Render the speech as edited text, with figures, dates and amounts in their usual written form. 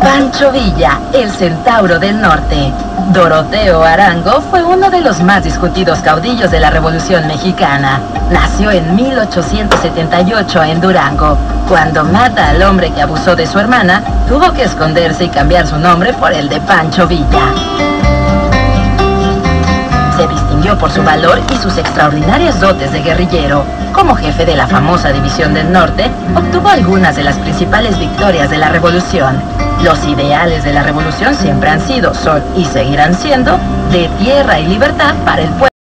Pancho Villa, el centauro del norte. Doroteo Arango fue uno de los más discutidos caudillos de la Revolución Mexicana. Nació en 1878 en Durango. Cuando mata al hombre que abusó de su hermana, tuvo que esconderse y cambiar su nombre por el de Pancho Villa. Se distinguió por su valor y sus extraordinarias dotes de guerrillero. Como jefe de la famosa División del Norte, obtuvo algunas de las principales victorias de la Revolución. Los ideales de la Revolución siempre han sido, son y seguirán siendo de tierra y libertad para el pueblo.